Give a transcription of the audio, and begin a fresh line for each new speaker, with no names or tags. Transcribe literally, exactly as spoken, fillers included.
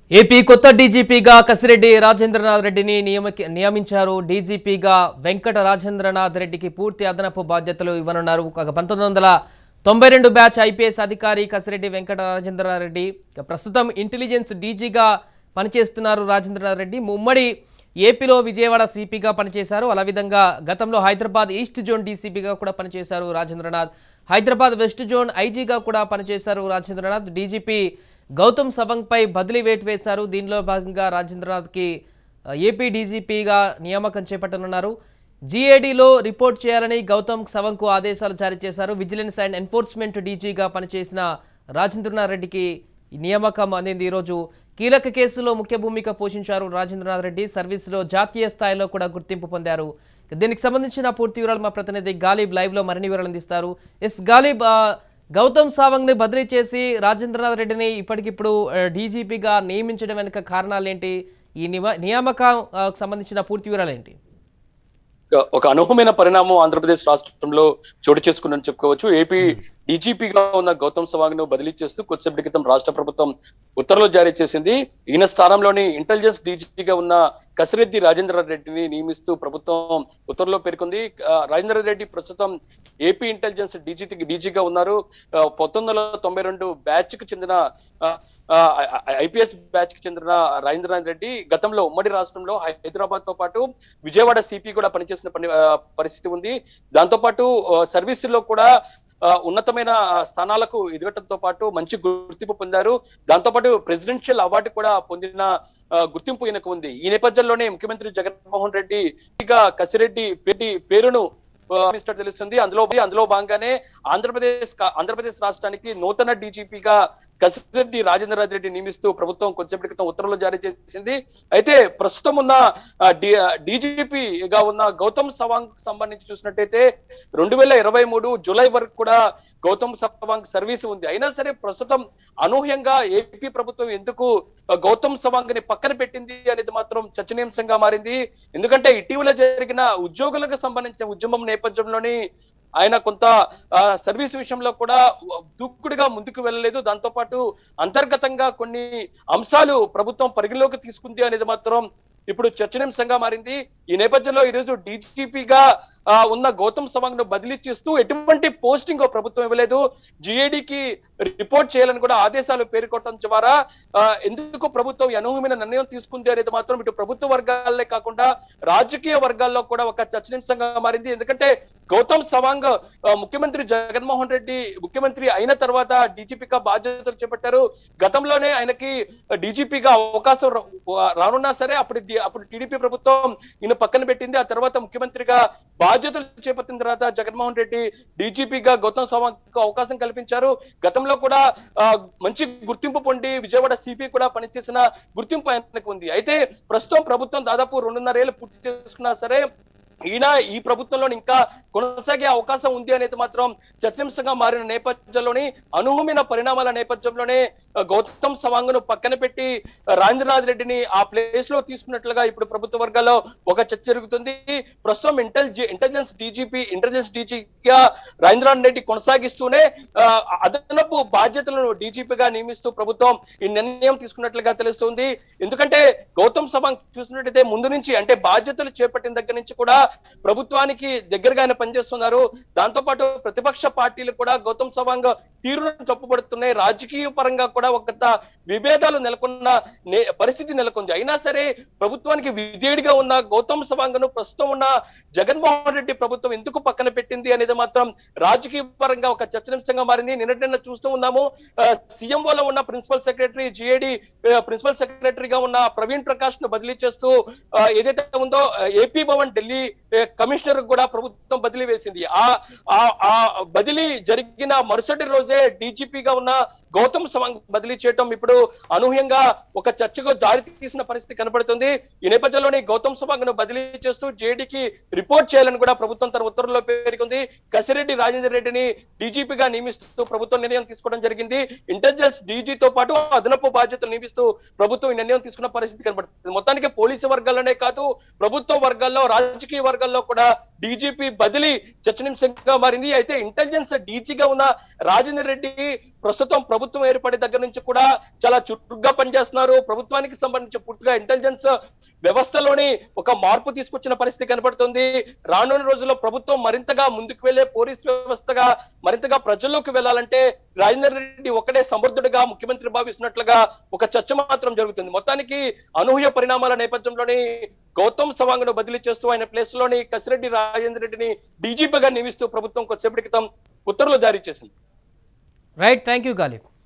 AP కొత్త డీజీపీగా కసిరెడ్డి రాజేంద్రనాథ్ రెడ్డిని నియమించారు. డీజీపీగా వెంకట రాజేంద్రనాథ్ రెడ్డికి పూర్తి అదనపు బాధ్యతలు ఇవ్వనున్నారు. పంతొమ్మిది వందల తొంభై రెండు బ్యాచ్ ఐపీఎస్ అధికారి కసిరెడ్డి వెంకట రాజేంద్రనాథ్ రెడ్డి ప్రస్తుతం ఇంటెలిజెన్స్ డీజీగా పనిచేస్తున్నారు. రాజేంద్రనాథ్ రెడ్డి ఉమ్మడి ఏపీలో విజయవాడ సిపిగా పనిచేశారు. అలావిధంగా గతంలో హైదరాబాద్ ఈస్ట్ జోన్ డీసీపీగా కూడా పనిచేశారు రాజేంద్రనాథ్. హైదరాబాద్ వెస్ట్ జోన్ ఐజీగా కూడా పనిచేశారు రాజేంద్రనాథ్. డీజీపీ గౌతమ్ సవంగ్ పై బదిలీ వేటు వేశారు. దీనిలో భాగంగా రాజేంద్రనాథ్కి ఏపీ డీజీపీగా నియామకం చేపట్టనున్నారు. జీఏడీలో రిపోర్ట్ చేయాలని గౌతమ్ సవంగ్కు ఆదేశాలు జారీ చేశారు. విజిలెన్స్ అండ్ ఎన్ఫోర్స్మెంట్ డీజీగా పనిచేసిన రాజేంద్రనాథ్ రెడ్డికి నియామకం అందింది. ఈరోజు కీలక కేసులో ముఖ్య భూమిక పోషించారు రాజేంద్రనాథ్ రెడ్డి. సర్వీసులో జాతీయ స్థాయిలో కూడా గుర్తింపు పొందారు. దీనికి సంబంధించిన పూర్తి వివరాలు మా ప్రతినిధి గాలిబ్ లైవ్లో మరిన్ని వివరాలు అందిస్తారు. ఎస్ గాలిబ్, గౌతమ్ సవంగ్ ని బదిలీ చేసి రాజేంద్రనాథ్ రెడ్డిని ఇప్పటికిప్పుడు డీజీపీగా నియమించడం వెనుక కారణాలు ఏంటి? ఈ నియామకం సంబంధించిన పూర్తి వివరాలు ఏంటి?
ఒక అనూహ్యమైన పరిణామం ఆంధ్రప్రదేశ్ రాష్ట్రంలో చోటు చేసుకుందని చెప్పుకోవచ్చు. ఏపీ డీజీపీగా ఉన్న గౌతమ్ సవాంగ్ ను బదిలీ చేస్తూ కొద్దిసేపటి క్రితం రాష్ట్ర ప్రభుత్వం ఉత్తర్వులు జారీ చేసింది. ఈయన స్థానంలోని ఇంటెలిజెన్స్ డీజీగా ఉన్న కసిరెడ్డి రాజేంద్ర రెడ్డిని నియమిస్తూ ప్రభుత్వం ఉత్తర్వులో పేర్కొంది. రాజేంద్ర రెడ్డి ప్రస్తుతం ఏపీ ఇంటెలిజెన్స్ డీజీ డీజీగా ఉన్నారు. పంతొమ్మిది వందల తొంభై రెండు బ్యాచ్ కు చెందిన ఐపీఎస్ బ్యాచ్ కి చెందిన రాజేంద్రనాథ్ రెడ్డి గతంలో ఉమ్మడి రాష్ట్రంలో హైదరాబాద్ తో పాటు విజయవాడ సిపి కూడా పనిచేసిన పని పరిస్థితి ఉంది. దాంతో పాటు సర్వీసుల్లో కూడా ఉన్నతమైన స్థానాలకు ఎదగటంతో పాటు మంచి గుర్తింపు పొందారు. దాంతో పాటు ప్రెసిడెన్షియల్ అవార్డు కూడా పొందిన గుర్తింపు ఈయనకు ఉంది. ఈ నేపథ్యంలోనే ముఖ్యమంత్రి జగన్మోహన్ రెడ్డి కసిరెడ్డి పేరును తెలుస్తుంది. అందులో అందులో భాగంగానే ఆంధ్రప్రదేశ్ ఆంధ్రప్రదేశ్ రాష్ట్రానికి నూతన డీజీపీగా కసిరెడ్డి రాజేంద్రనాథ్ రెడ్డి నియమిస్తూ ప్రభుత్వం కొద్దిసేపటి క్రితం ఉత్తర్వులు జారీ చేసింది. అయితే ప్రస్తుతం ఉన్న డీజీపీగా ఉన్న గౌతమ్ సవాంగ్ సంబంధించి చూసినట్టయితే రెండు వేల ఇరవై మూడు జూలై వరకు కూడా గౌతమ్ సవాంగ్ సర్వీస్ ఉంది. అయినా సరే ప్రస్తుతం అనూహ్యంగా ఏపీ ప్రభుత్వం ఎందుకు గౌతమ్ సవాంగ్ ని పక్కన పెట్టింది అనేది మాత్రం చర్చనీయాంశంగా మారింది. ఎందుకంటే ఇటీవల జరిగిన ఉద్యోగులకు సంబంధించిన ఉద్యమం నేపథ్యంలోని ఆయన కొంత సర్వీస్ విషయంలో కూడా దూకుడుగా ముందుకు వెళ్ళలేదు. దాంతో పాటు అంతర్గతంగా కొన్ని అంశాలు ప్రభుత్వం పరిగణలోకి తీసుకుంది అనేది మాత్రం ఇప్పుడు చర్చనీయాంశంగా మారింది. ఈ నేపథ్యంలో ఈరోజు డీజీపీగా ఉన్న గౌతమ్ సవాంగ్ ను బదిలీ చేస్తూ ఎటువంటి పోస్టింగ్ ప్రభుత్వం ఇవ్వలేదు. జీఏడీకి రిపోర్ట్ చేయాలని కూడా ఆదేశాలు పేర్కొనడం ద్వారా ఎందుకు ప్రభుత్వం అనూహ్యమైన నిర్ణయం తీసుకుంది అనేది మాత్రం ఇటు ప్రభుత్వ వర్గాలే కాకుండా రాజకీయ వర్గాల్లో కూడా ఒక చర్చనీయాంశంగా మారింది. ఎందుకంటే గౌతమ్ సవాంగ్ ముఖ్యమంత్రి జగన్మోహన్ రెడ్డి ముఖ్యమంత్రి అయిన తర్వాత డీజీపీగా బాధ్యతలు చేపట్టారు. గతంలోనే ఆయనకి డీజీపీగా అవకాశం రానున్నా సరే అప్పుడు అప్పుడు టీడీపీ ప్రభుత్వం ఈయన పక్కన పెట్టింది. ఆ తర్వాత ముఖ్యమంత్రిగా బాధ్యతలు చేపట్టిన తర్వాత జగన్మోహన్ రెడ్డి డీజీపీగా గౌతమ్ సవాంగ్ అవకాశం కల్పించారు. గతంలో కూడా మంచి గుర్తింపు పొంది విజయవాడ సిపి కూడా పనిచేసిన గుర్తింపు ఆయనకు ఉంది. అయితే ప్రస్తుతం ప్రభుత్వం దాదాపు రెండున్నర ఏళ్ళు పూర్తి చేసుకున్నా సరే ఈయన ఈ ప్రభుత్వంలో ఇంకా కొనసాగే అవకాశం ఉంది అనేది మాత్రం చర్చనీయాంశంగా మారిన నేపథ్యంలోని అనూహ్యమైన పరిణామాల నేపథ్యంలోనే గౌతమ్ సవాంగ్ ను పక్కన పెట్టి రాజేంద్రనాథ్ రెడ్డిని ఆ ప్లేస్ లో తీసుకున్నట్లుగా ఇప్పుడు ప్రభుత్వ వర్గాల్లో ఒక చర్చ జరుగుతుంది. ప్రస్తుతం ఇంటెలిజె ఇంటెలిజెన్స్ డీజీపీ ఇంటెలిజెన్స్ డీజీగా రాజేంద్రనాథ్ రెడ్డి కొనసాగిస్తూనే అదనపు బాధ్యతలను డీజీపీగా నియమిస్తూ ప్రభుత్వం ఈ నిర్ణయం తీసుకున్నట్లుగా తెలుస్తుంది. ఎందుకంటే గౌతమ్ సవాంగ్ చూసినట్టయితే ముందు నుంచి అంటే బాధ్యతలు చేపట్టిన దగ్గర నుంచి కూడా ప్రభుత్వానికి దగ్గరగా ఆయన పనిచేస్తున్నారు. దాంతో పాటు ప్రతిపక్ష పార్టీలు కూడా గౌతమ్ సవాంగ్ తీరును తప్పుపడుతున్నాయి. రాజకీయ పరంగా కూడా ఒక విభేదాలు నెలకొన్న పరిస్థితి నెలకొంది. అయినా సరే ప్రభుత్వానికి విధేయుడిగా ఉన్న గౌతమ్ సవాంగ్ ను ప్రస్తుతం ఉన్న జగన్మోహన్ రెడ్డి ప్రభుత్వం ఎందుకు పక్కన పెట్టింది అనేది మాత్రం రాజకీయ పరంగా ఒక చర్చనీయాంశంగా మారింది. నిన్నటిన్న చూస్తూ ఉన్నాము సీఎంఓలో ఉన్న ప్రిన్సిపల్ సెక్రటరీ జీఏడీ ప్రిన్సిపల్ సెక్రటరీగా ఉన్న ప్రవీణ్ ప్రకాష్ ను బదిలీ చేస్తూ ఏదైతే ఉందో ఏపీ భవన్ ఢిల్లీ కమిషనర్ కూడా ప్రభుత్వం బదిలీ వేసింది. ఆ బదిలీ జరిగిన మరుసటి రోజే డీజీపీగా ఉన్న గౌతమ్ సవాంగ్ బదిలీ చేయటం ఇప్పుడు అనూహ్యంగా ఒక చర్చకు దారి తీసిన పరిస్థితి కనబడుతుంది. ఈ నేపథ్యంలోనే గౌతమ్ సవాంగ్ ను బదిలీ చేస్తూ జేడీకి రిపోర్ట్ చేయాలని కూడా ప్రభుత్వం తన ఉత్తర్వుల్లో పేర్కొంది. కసిరెడ్డి రాజేంద్ర రెడ్డిని డీజీపీగా నియమిస్తూ ప్రభుత్వం నిర్ణయం తీసుకోవడం జరిగింది. ఇంటెలిజెన్స్ డీజీతో పాటు అదనపు బాధ్యతలు నియమిస్తూ ప్రభుత్వం ఈ నిర్ణయం తీసుకున్న పరిస్థితి కనబడుతుంది. మొత్తానికి పోలీసు వర్గాల్లోనే కాదు ప్రభుత్వ వర్గాల్లో రాజకీయ వర్గాల్లో కూడా డీజీపీ బదిలీ చర్చనీయాంశంగా మారింది. అయితే ఇంటెలిజెన్స్ డీజీగా ఉన్న రాజేందర్ రెడ్డి ప్రస్తుతం ప్రభుత్వం ఏర్పడే దగ్గర నుంచి కూడా చాలా చురుగ్గా పనిచేస్తున్నారు. ప్రభుత్వానికి సంబంధించి పూర్తిగా ఇంటెలిజెన్స్ వ్యవస్థలోని ఒక మార్పు తీసుకొచ్చిన పరిస్థితి కనబడుతుంది. రానున్న రోజుల్లో ప్రభుత్వం మరింతగా ముందుకు వెళ్లే పోలీస్ వ్యవస్థగా మరింతగా ప్రజల్లోకి వెళ్లాలంటే రాజేందర్ రెడ్డి ఒకటే సమర్థుడిగా ముఖ్యమంత్రి భావిస్తున్నట్లుగా ఒక చర్చ మాత్రం జరుగుతుంది. మొత్తానికి అనూహ్య పరిణామాల నేపథ్యంలోని గౌతమ్ సవాంగ్ ను బదిలీ చేస్తూ ఆయన ప్లేస్ లోని కసిరెడ్డి రాజేందర్ రెడ్డిని డీజీపీగా నియమిస్తూ ప్రభుత్వం కొద్దిసేపటి క్రితం ఉత్తర్వులు జారీ చేసింది.
Right, thank you Ghalib.